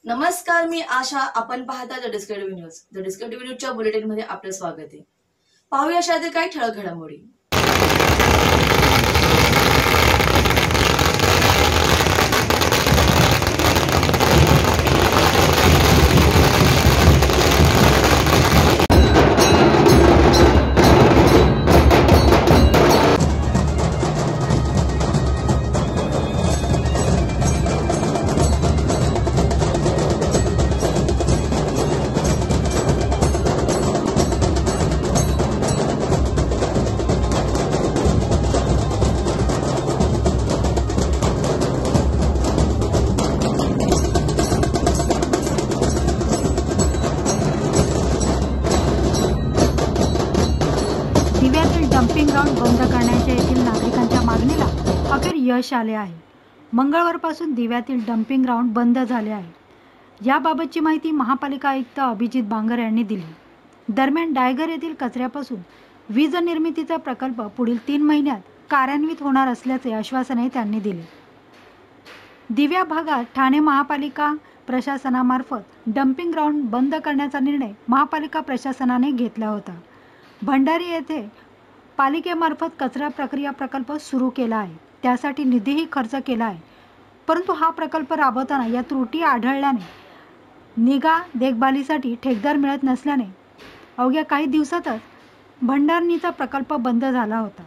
नमस्कार, मी आशा. आपण पाहता the Discovery news. The Discovery न्यूजच्या बुलेटिन मध्ये आपलं स्वागत आहे. पाहूया शहरातील काही ठळक घडामोडी. दिव्यातील डम्पिंग ग्राउंड बंद करण्याच्या येथील नागरिकांच्या मागणीला अखेर यश आले आहे. मंगळवारपासून दिव्यातील डम्पिंग ग्राउंड बंद झाले आहे. याबाबतची माहिती महापालिका आयुक्त अभिजित बांगर यांनी दिली. दरम्यान डायगर येथील कचऱ्यापासून वीज निर्मितीचा प्रकल्प पुढील 3 महिन्यात कार्यान्वित होणार असल्याचे आश्वासनही त्यांनी दिले. दिव्या भागात ठाणे महापालिका प्रशासनामार्फत डम्पिंग ग्राउंड बंद करण्याचा निर्णय महापालिका प्रशासनाने घेतला होता. भंडारी येथे पालिकेमार्फत कचरा प्रक्रिया प्रकल्प सुरू केला आहे. त्यासाठी निधीही खर्च केला आहे. परंतु हा प्रकल्प राबवताना या त्रुटी आढळल्याने निगा देखभालीसाठी ठेकेदार मिळत नसल्याने अवघ्या काही दिवसातच भंडारणीचा प्रकल्प बंद झाला होता.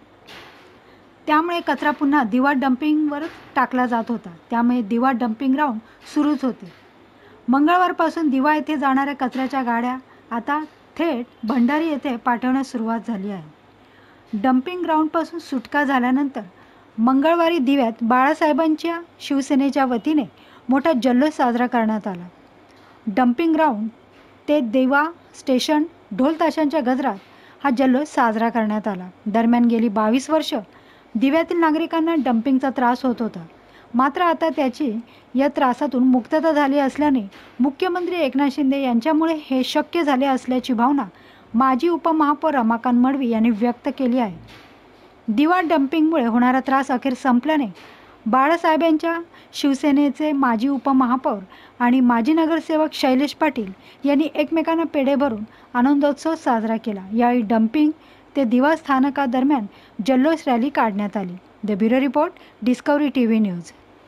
त्यामुळे कचरा पुन्हा दिवा डम्पिंगवरच टाकला जात होता. त्यामुळे दिवा डम्पिंग ग्राउंड सुरूच होते. मंगळवारपासून दिवा येथे जाणाऱ्या कचऱ्याच्या गाड्या आता थेट भंडारी येथे पाठवण्यास सुरुवात झाली आहे. डम्पिंग ग्राउंडपासून सुटका झाल्यानंतर मंगळवारी दिव्यात बाळासाहेबांच्या शिवसेनेच्या वतीने मोठा जल्लोष साजरा करण्यात आला. डम्पिंग ग्राउंड ते दिवा स्टेशन ढोल ताशांच्या गजरात हा जल्लोष साजरा करण्यात आला. दरम्यान गेली 22 वर्ष दिव्यातील नागरिकांना डम्पिंगचा त्रास होत होता. मात्र आता त्याची या त्रासातून मुक्तता झाली असल्याने मुख्यमंत्री एकनाथ शिंदे यांच्यामुळे हे शक्य झाले असल्याची भावना माजी उपमहापौर रमाकांत मडवी यांनी व्यक्त केली आहे. दिवा डम्पिंगमुळे होणारा त्रास अखेर संपल्याने बाळासाहेबांच्या शिवसेनेचे माजी उपमहापौर आणि माजी नगरसेवक शैलेश पाटील यांनी एकमेकांना पेढे भरून आनंदोत्सव साजरा केला. यावेळी डम्पिंग ते दिवा स्थानकादरम्यान जल्लोष रॅली काढण्यात आली. The bureau report, Discovery TV news.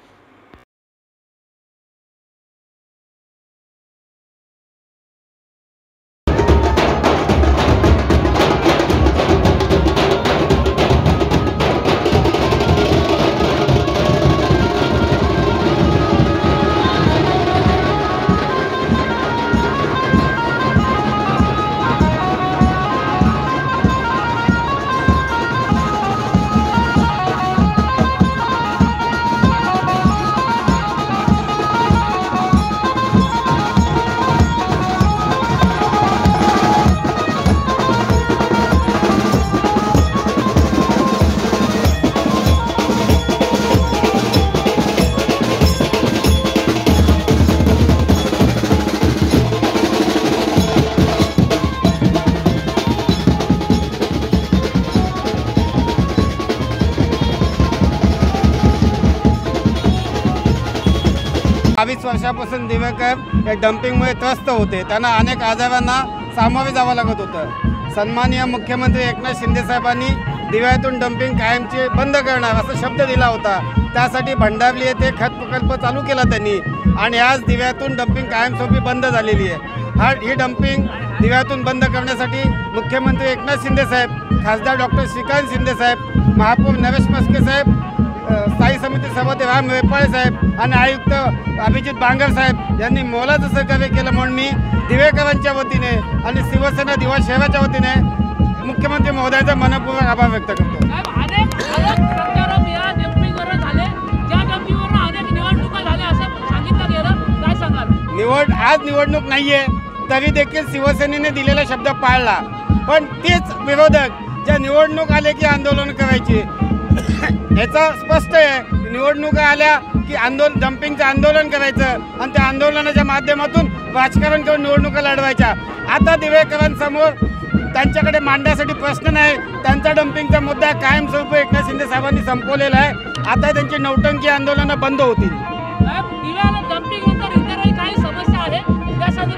बावीस वर्षापासून दिवेकर हे डम्पिंगमुळे त्रस्त होते. त्यांना अनेक आजारांना सामोरे जावं लागत होतं. सन्माननीय मुख्यमंत्री एकनाथ शिंदे साहेबांनी दिव्यातून डम्पिंग कायमचे बंद करणार असा शब्द दिला होता. त्यासाठी भंडारली येथे खत प्रकल्प चालू केला त्यांनी आणि आज दिव्यातून डम्पिंग कायमस्वरूपी बंद झालेली आहे. ही डम्पिंग दिव्यातून बंद करण्यासाठी मुख्यमंत्री एकनाथ शिंदे साहेब, खासदार डॉक्टर श्रीकांत शिंदे साहेब, महापौर नरेश मस्के साहेब, स्थायी समिती सभापती राम वेपाळे साहेब आणि आयुक्त अभिजित बांगर साहेब यांनी मोलाचं सहकार्य केलं म्हणून मी दिवेकरांच्या वतीने आणि शिवसेना दिवा शहराच्या वतीने मुख्यमंत्री महोदयांचा मनपूर्वक आभार व्यक्त करतो. आज निवडणूक नाहीये तरी देखील शिवसेनेने दिलेला शब्द पाळला. पण तेच विरोधक ज्या निवडणूक आले की आंदोलन करायची याचा स्पष्ट आहे. निवडणुका आल्या की डम्पिंगचं आंदोलन करायचं आणि त्या आंदोलनाच्या माध्यमातून राजकारण करून निवडणुका लढवायच्या. आता दिवेकरांसमोर त्यांच्याकडे मांडण्यासाठी प्रश्न नाही. त्यांचा डम्पिंगचा मुद्दा कायमस्वरूपी एकनाथ शिंदे साहेबांनी संपवलेला आहे. आता त्यांची नौटंकी आंदोलनं बंद होतील. डम्पिंग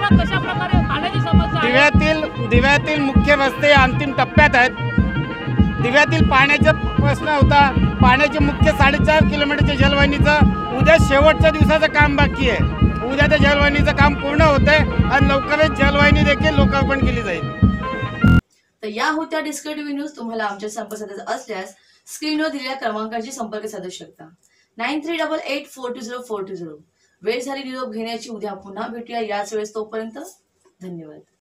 दिवसात कशा प्रकारे पाण्याची समस्या आहे? दिव्यातील मुख्य रस्ते अंतिम टप्प्यात आहेत. दिव्यातील पाण्याचा प्रश्न होता. पाण्याचे मुख्य 4.5 किलोमीटरच्या जलवाहिनीचं उद्या शेवटच्या दिवसाचं काम बाकी आहे. उद्या त्या जलवाहिनीचं काम पूर्ण होतंय आणि लवकरच जलवाहिनी देखील लोकार्पण केली जाईल. तर या होत्या डिस्कटिव्ह न्यूज. तुम्हाला आमच्या संपर्क साधायचा असल्यास स्क्रीनवर दिलेल्या क्रमांकाशी संपर्क साधू शकता. 9388420420. वेळ झाली निरोप घेण्याची. उद्या पुन्हा भेटूया याच वेळेस. तोपर्यंत धन्यवाद.